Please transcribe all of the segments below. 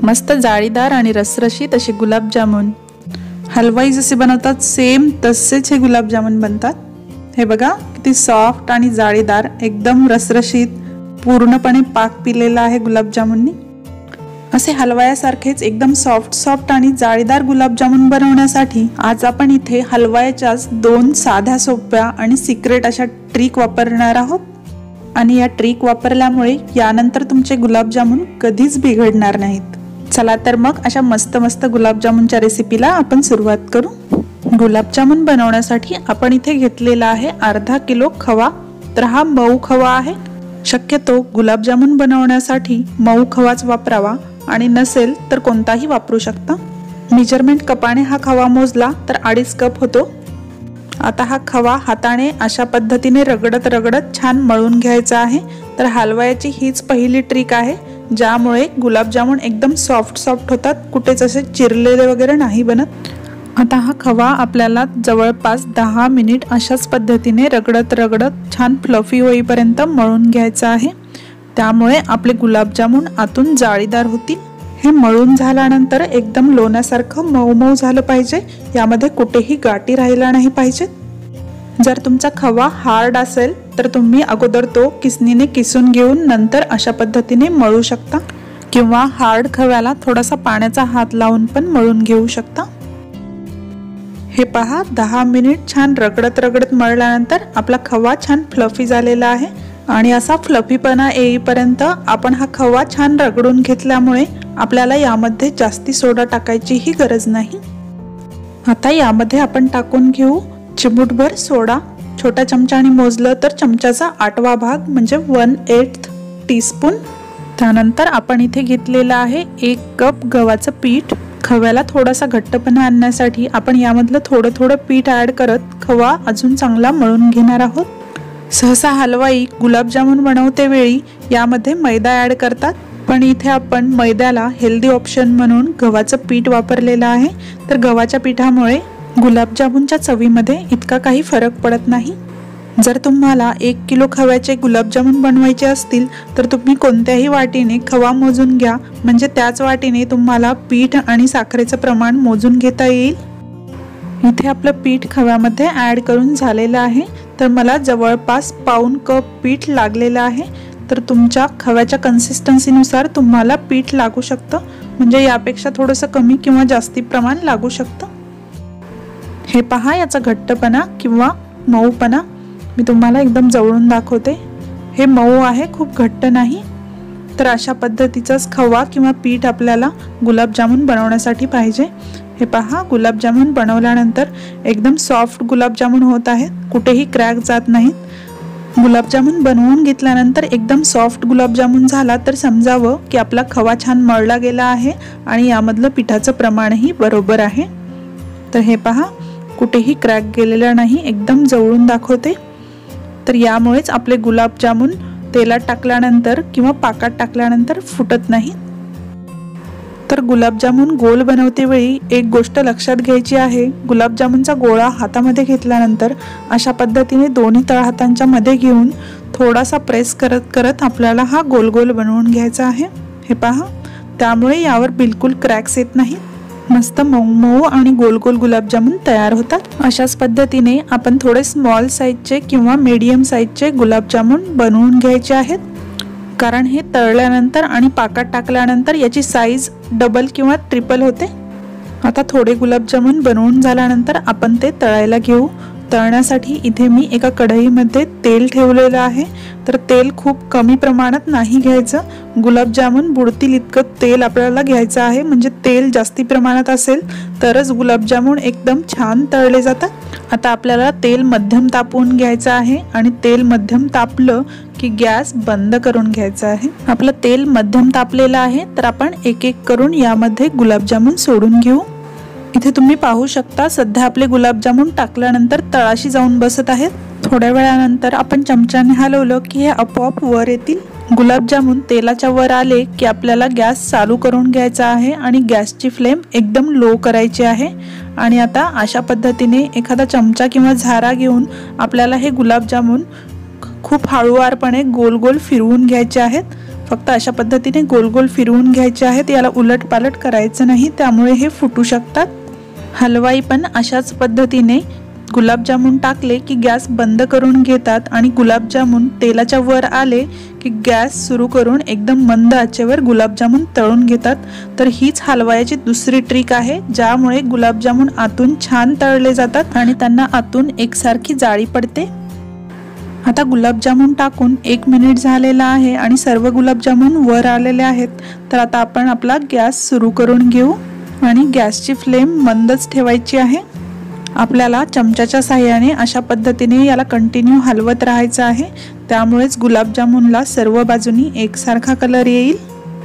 मस्त जाळीदार आणि रसरशीत असे गुलाबजामुन हलवाई जसे बनवतात सेम तसेच हे गुलाबजामुन बनतात। हे बघा किती सॉफ्ट आणि जाळीदार, एकदम रसरशीत, पूर्णपणे पाक पिलेला आहे गुलाबजामुननी। असे हलवायासारखेच एकदम सॉफ्ट आणि जाळीदार गुलाबजामुन बनवण्यासाठी आज आपण इथे हलवायाच्याच 2 साध्या सोप्या आणि सिक्रेट अशा ट्रिक वापरणार आहोत। आणि या ट्रिक वापरल्यामुळे यानंतर तुमचे गुलाबजामुन कधीच बिघडणार नाहीत। चला तर मग अशा मस्त गुलाबजामुनच्या रेसिपीला आपण सुरुवात करू। गुलाबजामुन बनवण्यासाठी आपण इथे घेतलेला आहे अर्धा किलो खवा। तर हा मऊ खवा आहे। शक्यतो गुलाबजामुन बनवण्यासाठी मऊ खवाच वापरावा आणि नसेल तर कोणताही वापरू शकता। मेजरमेंट कपाने हा खवा मोजला तर 2.5 कप होतो। आता हा खवा हाताने अशा पद्धतीने रगडत छान मळून घ्यायचा आहे। तर हलवायाची हीच पहिली ट्रिक आहे ज्यामुळे गुलाबजामुन एकदम सॉफ्ट होतात, कुठेच असे चिरलेले वगैरे नाही बनत। आता हा खवा आपल्याला जवळपास 10 मिनिट अशाच पद्धतीने रगडत छान फ्लफी होईपर्यंत मळून घ्यायचा आहे। त्यामुळे आपले गुलाबजामुन आतून जाळीदार होतील। हे मळून झाल्यानंतर एकदम लोण्यासारखं मऊ झालं पाहिजे, यामध्ये कुठेही गाठी राहिला नाही पाहिजेत। जर तुमचा खवा हार्ड असेल तर तुम्ही अगोदर तो किसणीने किसून घेऊन नंतर अशा पद्धतीने मळू शकता, किंवा हार्ड खव्याला थोडासा पाण्याचा हात लावून पण मळून घेऊ शकता। हे पहा 10 मिनिट छान रगडत मळल्यानंतर आपला खवा छान फ्लफी झालेला आहे। आणि असा फ्लफीपणा येईपर्यंत आपण हा खवा छान रगडून घेतल्यामुळे आपल्याला यामध्ये जास्ती सोडा टाकायचीही गरज नाही। आता यामध्ये आपण टाकून घेऊ चिमूटभर सोडा। छोट्या चमच्याने मोजलं तर चमच्याचा 8वा भाग म्हणजे 1/8 टीस्पून। त्यानंतर आपण इथे घेतलेला आहे 1 कप गव्हाचं पीठ। खव्याला थोडासा घट्टपणा आणण्यासाठी आपण यामधलं थोडं पीठ ॲड करत खवा अजून चांगला मळून घेणार आहोत। सहसा हलवाई गुलाबजामुन बनवते वेळी यामध्ये मैदा ॲड करतात, पण इथे आपण मैद्याला हेल्दी ऑप्शन म्हणून गव्हाचं पीठ वापरलेलं आहे। तर गव्हाच्या पिठामुळे गुलाबजामुनच्या चवीमध्ये इतका काही फरक पडत नाही। जर तुम्हाला 1 किलो खव्याचे गुलाबजामुन बनवायचे असतील तर तुम्ही कोणत्याही वाटीने खवा मोजून घ्या, म्हणजे त्याच वाटीने तुम्हाला पीठ आणि साखरेचं प्रमाण मोजून घेता येईल। इथे आपलं पीठ खव्यामध्ये ॲड करून झालेलं आहे। तर मला जवळपास पाऊण कप पीठ लागलेलं आहे। तर तुमच्या खव्याच्या कन्सिस्टन्सीनुसार तुम्हाला पीठ लागू शकतं, म्हणजे यापेक्षा थोडंसं कमी किंवा जास्ती प्रमाण लागू शकतं। हे पहा याचा घट्टपणा किंवा मऊपणा मी तुम्हाला एकदम जवळून दाखवते। हे मऊ आहे, खूप घट्ट नाही। तर अशा पद्धतीचाच खवा किंवा पीठ आपल्याला गुलाबजामुन बनवण्यासाठी पाहिजे। हे पहा गुलाबजामुन बनवल्यानंतर एकदम सॉफ्ट गुलाबजामुन होत आहेत, कुठेही क्रॅक जात नाहीत। गुलाबजामुन बनवून घेतल्यानंतर एकदम सॉफ्ट गुलाबजामुन झाला तर समजावं की आपला खवा छान मळला गेला आहे आणि यामधलं पिठाचं प्रमाणही बरोबर आहे। तर हे पहा कुठेही क्रॅक गेलेला नाही, एकदम जवळून दाखवते। तर यामुळेच आपले गुलाबजामुन तेलात टाकल्यानंतर किंवा पाकात टाकल्यानंतर फुटत नाही। तर गुलाबजामुन गोल बनवते वेळी एक गोष्ट लक्षात घ्यायची आहे, गुलाबजामुनचा गोळा हातामध्ये घेतल्यानंतर अशा पद्धतीने दोन्ही तळहातांच्या मध्ये घेऊन थोडासा प्रेस करत आपल्याला हा गोल बनवून घ्यायचा आहे। हे पहा त्यामुळे यावर बिलकुल क्रॅक्स येत नाहीत। मस्त मऊ आणि गोल गुलाबजामुन तयार होतात। अशाच पद्धतीने आपण थोडे स्मॉल साईजचे किंवा मीडियम साईजचे गुलाबजामुन बनवून घ्यायचे आहेत, कारण हे तळल्यानंतर आणि पाकात टाकल्यानंतर याची साईज डबल किंवा ट्रिपल होते। आता थोडे गुलाबजामुन बनवून झाल्यानंतर आपण ते तळायला घेऊ। तळण्यासाठी इथे मी एका कढईमध्ये तेल ठेवलेलं आहे। तर तेल खूप कमी प्रमाणात नाही घ्यायचं, गुलाबजामुन बुडतील इतकं तेल आपल्याला घ्यायचं आहे, म्हणजे तेल जास्ती प्रमाणात असेल तरच गुलाबजामुन एकदम छान तळले जातात। आता आपल्याला तेल मध्यम तापवून घ्यायचं आहे आणि तेल मध्यम तापलं की गॅस बंद करून घ्यायचा आहे। आपलं तेल मध्यम तापलेलं आहे तर आपण एक करून यामध्ये गुलाबजामुन सोडून घेऊ। इथे तुम्ही पाहू शकता सध्या आपले गुलाबजामुन टाकल्यानंतर तळाशी जाऊन बसत आहेत। थोड्या वेळानंतर आपण चमच्याने हलवलं की हे आपोआप वर येतील। गुलाबजामुन तेलाच्या वर आले की आपल्याला गॅस चालू करून घ्यायचा आहे आणि गॅसची फ्लेम एकदम लो करायची आहे। आणि आता अशा पद्धतीने एखादा चमचा किंवा झारा घेऊन आपल्याला हे गुलाबजामुन खूप हळूवारपणे गोल फिरवून घ्यायचे आहेत। फक्त अशा पद्धतीने गोल गोल फिरवून घ्यायचे आहेत, याला उलट पालट करायचं नाही, त्यामुळे हे फुटू शकतात। हलवाई पण अशाच पद्धतीने गुलाबजामुन टाकले की गॅस बंद करून घेतात आणि गुलाबजामुन तेलाच्या वर आले की गॅस सुरू करून एकदम मंद आचेवर गुलाबजामुन तळून घेतात। तर हीच हलवायाची दुसरी ट्रिक आहे, ज्यामुळे गुलाबजामुन आतून छान तळले जातात आणि त्यांना आतून एकसारखी जाळी पडते। आता गुलाबजामुन टाकून 1 मिनिट झालेला आहे आणि सर्व गुलाबजामुन वर आलेले आहेत। तर आता आपण आपला गॅस सुरू करून घेऊ आणि गॅसची फ्लेम मंदच ठेवायची आहे। आपल्याला चमच्याच्या साहाय्याने अशा पद्धतीने याला कंटिन्यू हलवत राहायचं आहे, त्यामुळेच गुलाबजामुनला सर्व बाजूनी एकसारखा कलर येईल।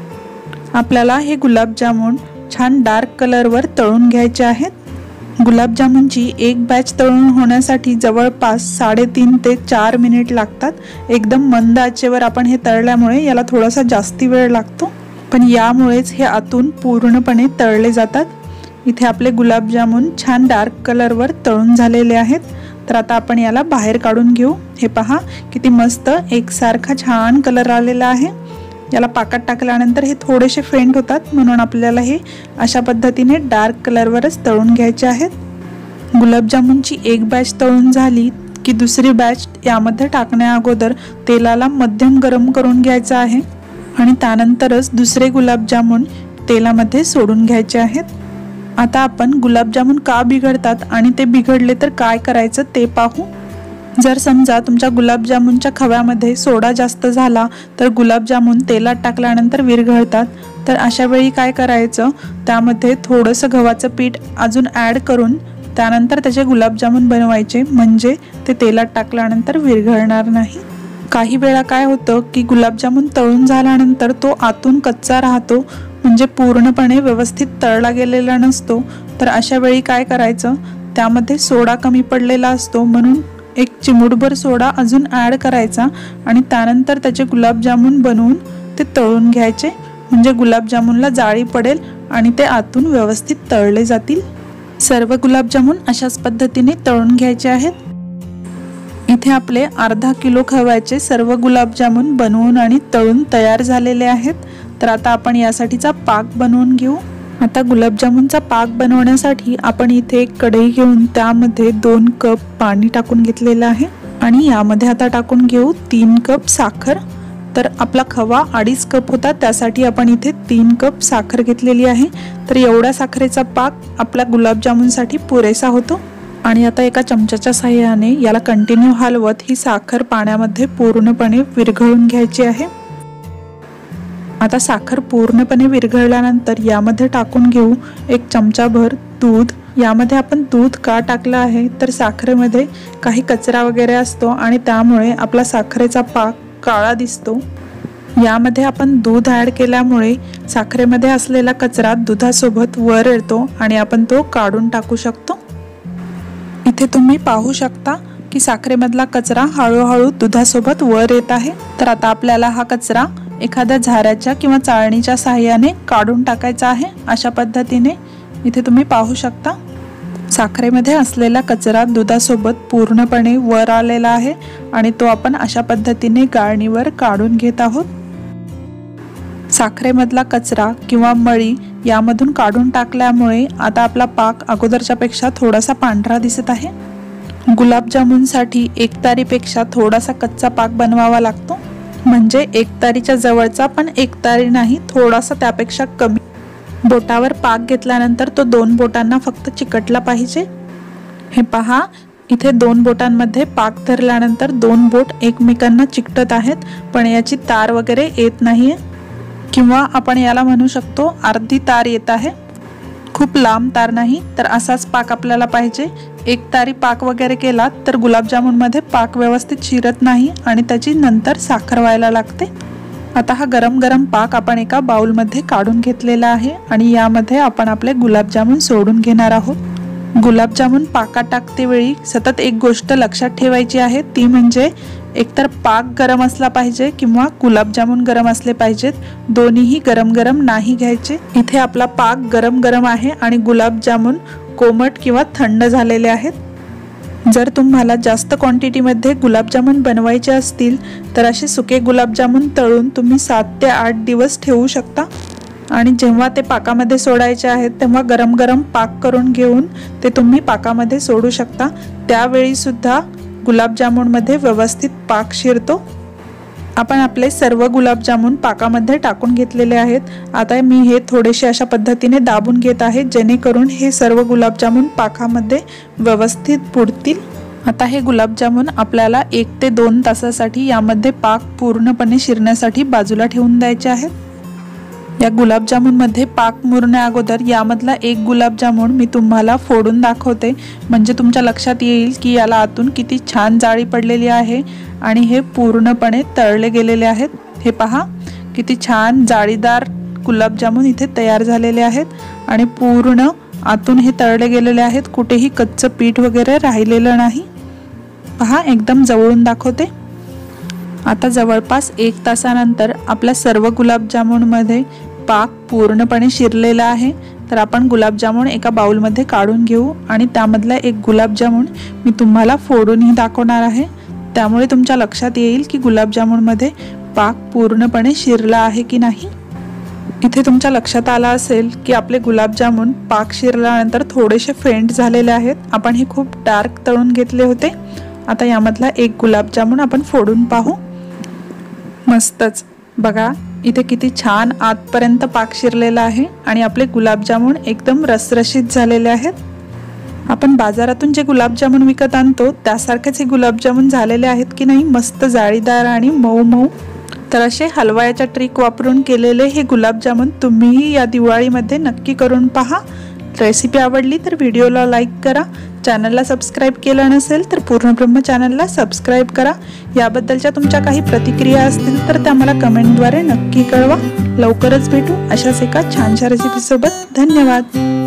आपल्याला हे गुलाबजामुन छान डार्क कलरवर तळून घ्यायचे आहेत। गुलाबजामुनची एक बॅच तळून होण्यासाठी जवळपास 3.5 ते 4 मिनिट लागतात। एकदम मंद आचेवर आपण हे तळल्यामुळे याला थोडासा जास्ती वेळ लागतो, पण यामुळेच हे आतून पूर्णपणे तळले जातात। इथे आपले गुलाबजामुन छान डार्क कलरवर तळून झालेले आहेत। तर आता आपण याला बाहेर काढून घेऊ। हे पहा किती मस्त एकसारखा छान कलर आलेला आहे। याला पाकात टाकल्यानंतर हे थोडेसे फेंट होतात, म्हणून आपल्याला हे अशा पद्धतीने डार्क कलरवरच तळून घ्यायचे आहेत। गुलाबजामुनची एक बॅच तळून झाली की दुसरी बॅच यामध्ये टाकण्या अगोदर तेलाला मध्यम गरम करून घ्यायचं आहे आणि त्यानंतरच दुसरे गुलाबजामुन तेलामध्ये सोडून घ्यायचे आहेत। आता आपण गुलाबजामुन का बिघडतात आणि ते बिघडले तर काय करायचं ते पाहू। जर समजा तुमच्या गुलाबजामुनच्या खव्यामध्ये सोडा जास्त झाला तर गुलाबजामुन तेलात टाकल्यानंतर विरघळतात। तर अशा वेळी काय करायचं, त्यामध्ये थोडंसं गव्हाचं पीठ अजून ॲड करून त्यानंतर त्याचे गुलाबजामुन बनवायचे, म्हणजे ते तेलात टाकल्यानंतर विरघळणार नाही। काही वेळा काय होतं की गुलाबजामुन तळून झाल्यानंतर तो आतून कच्चा राहतो, म्हणजे पूर्णपणे व्यवस्थित तळला गेलेला नसतो। तर अशा वेळी काय करायचं, त्यामध्ये सोडा कमी पडलेला असतो, म्हणून 1 चिमूटभर सोडा अजून ॲड करायचा आणि त्यानंतर त्याचे गुलाबजामुन बनवून ते तळून घ्यायचे, म्हणजे गुलाबजामुनला जाळी पडेल आणि ते आतून व्यवस्थित तळले जातील। सर्व गुलाबजामुन अशाच पद्धतीने तळून घ्यायचे आहेत। इथे आपले अर्धा किलो खव्याचे सर्व गुलाबजामुन बनवून आणि तळून तयार झालेले आहेत। तर आता आपण यासाठीचा पाक बनवून घेऊ। आता गुलाबजामुनचा पाक बनवण्यासाठी आपण इथे एक कढई घेऊन त्यामध्ये 2 कप पाणी टाकून घेतलेलं आहे आणि यामध्ये आता टाकून घेऊ 3 कप साखर। तर आपला खवा 2.5 कप होता, त्यासाठी आपण इथे 3 कप साखर घेतलेली आहे। तर एवढ्या साखरेचा पाक आपल्या गुलाबजामुनसाठी पुरेसा होतो। आणि आता एका चमच्याच्या साहाय्याने याला कंटिन्यू हलवत ही साखर पाण्यामध्ये पूर्णपणे विरघळून घ्यायची आहे। आता साखर पूर्णपणे विरघळल्यानंतर यामध्ये टाकून घेऊ 1 चमचाभर दूध। यामध्ये आपण दूध का टाकलं आहे, तर साखरेमध्ये काही कचरा वगैरे असतो आणि त्यामुळे आपला साखरेचा पाक काळा दिसतो। यामध्ये आपण दूध ॲड केल्यामुळे साखरेमध्ये असलेला कचरा दुधासोबत वर येतो आणि आपण तो काढून टाकू शकतो। इथे तुम्ही पाहू शकता की साखरेमधला कचरा हळूहळू दुधासोबत वर येत आहे। तर आता आपल्याला हा कचरा एखाद्या झाऱ्याच्या किंवा चाळणीच्या साहाय्याने काढून टाकायचा आहे। अशा पद्धतीने इथे तुम्ही पाहू शकता साखरेमध्ये असलेला कचरा दुधासोबत पूर्णपणे वर आलेला आहे आणि तो आपण अशा पद्धतीने गाळणीवर काढून घेत आहोत। साखरेमधला कचरा किंवा मळी यामधून काढून टाकल्यामुळे आता आपला पाक अगोदरच्या पेक्षा थोडासा पांढरा दिसत आहे। गुलाबजामुनसाठी एकतारीपेक्षा थोडासा कच्चा पाक बनवावा लागतो, म्हणजे एकतारीच्या जवळचा पण एकतारी नाही, थोडासा त्यापेक्षा कमी। बोटावर पाक घेतल्यानंतर तो 2 बोटांना फक्त चिकटला पाहिजे। हे पहा इथे 2 बोटांमध्ये पाक धरल्यानंतर 2 बोट एकमेकांना चिकटत आहेत, पण याची तार वगैरे येत नाहीये, किंवा आपण याला म्हणू शकतो अर्धी तार येत आहे, खूप लांब तार नाही। तर असाच पाक आपल्याला पाहिजे। एकतारी पाक वगैरे केला तर गुलाबजामुनमध्ये पाक व्यवस्थित शिरत नाही आणि त्याची नंतर साखर व्हायला लागते। आता हा गरम गरम पाक आपण एका बाउलमध्ये काढून घेतलेला आहे आणि यामध्ये आपण आपले गुलाबजामुन सोडून घेणार आहोत। गुलाबजामुन पाकात टाकते वेळी सतत एक गोष्ट लक्षात ठेवायची आहे, ती म्हणजे एकतर पाक गरम असला पाहिजे किंवा गुलाबजामुन गरम असले पाहिजेत, दोन्हीही गरम गरम नाही घ्यायचे। इथे आपला पाक गरम गरम आहे आणि गुलाबजामुन कोमट किंवा थंड झालेले आहेत। जर तुम्हाला जास्त क्वांटिटीमध्ये गुलाबजामुन बनवायचे असतील तर असे सुके गुलाबजामुन तळून तुम्ही 7 ते 8 दिवस ठेवू शकता आणि जेव्हा ते पाकामध्ये सोडायचे आहेत तेव्हा गरम गरम पाक करून घेऊन ते तुम्ही पाकामध्ये सोडू शकता। त्यावेळी सुद्धा गुलाबजामुनमध्ये व्यवस्थित पाक शिरतो। आपण आपले सर्व गुलाबजामुन पाकामध्ये टाकून घेतलेले आहेत। आता मी हे थोडेसे अशा पद्धतीने दाबून घेत आहे जेणेकरून हे सर्व गुलाबजामुन पाकामध्ये व्यवस्थित बुडतील। आता हे गुलाबजामुन आपल्याला 1 ते 2 तासासाठी यामध्ये पाक पूर्णपणे शिरण्यासाठी बाजूला ठेवून द्यायचे आहेत। या गुलाबजामुनमध्ये पाक मुरण्या अगोदर यामधला एक गुलाबजामुन मी तुम्हाला फोडून दाखवते, म्हणजे तुमच्या लक्षात येईल की याला आतून किती छान जाळी पडलेली आहे आणि हे पूर्णपणे तळले गेलेले आहेत। हे पहा किती छान जाळीदार गुलाबजामुन इथे तयार झालेले आहेत आणि पूर्ण आतून हे तळले गेलेले आहेत, कुठेही कच्चं पीठ वगैरे राहिलेलं नाही। पहा एकदम जवळून दाखवते। आता जवळपास 1 तासानंतर आपल्या सर्व गुलाबजामुनमध्ये पाक पूर्णपणे शिरलेला आहे। तर आपण गुलाबजामुन एका बाउलमध्ये काढून घेऊ आणि त्यामधला एक गुलाबजामुन मी तुम्हाला फोडूनही दाखवणार आहे, त्यामुळे तुमच्या लक्षात येईल की गुलाबजामुनमध्ये पाक पूर्णपणे शिरला आहे की नाही। इथे तुमच्या लक्षात आला असेल की आपले गुलाबजामुन पाक शिरल्यानंतर थोडेसे फेंट झालेले आहेत। आपण हे खूप डार्क तळून घेतले होते। आता यामधला एक गुलाबजामुन आपण फोडून पाहू। मस्तच बघा इथे किती छान आतपर्यंत पाक शिरलेला आहे आणि आपले गुलाबजामुन एकदम रसरशीत झालेले आहेत। आपण बाजारातून जे गुलाबजामुन विकत आणतो त्यासारखेच हे गुलाबजामुन झालेले आहेत की नाही, मस्त जाळीदार आणि मऊ मऊ। तर असे हलवायाच्या ट्रिक वापरून केलेले हे गुलाबजामुन तुम्हीही या दिवाळीमध्ये नक्की करून पहा। रेसिपी आवडली तर व्हिडिओला लाईक करा, चॅनलला सबस्क्राईब केलं नसेल तर पूर्णब्रह्म चॅनलला सबस्क्राईब करा। याबद्दलच्या तुमच्या काही प्रतिक्रिया असतील तर त्या मला कमेंटद्वारे नक्की कळवा। लवकरच भेटू अशाच एका छानशा रेसिपीसोबत। धन्यवाद।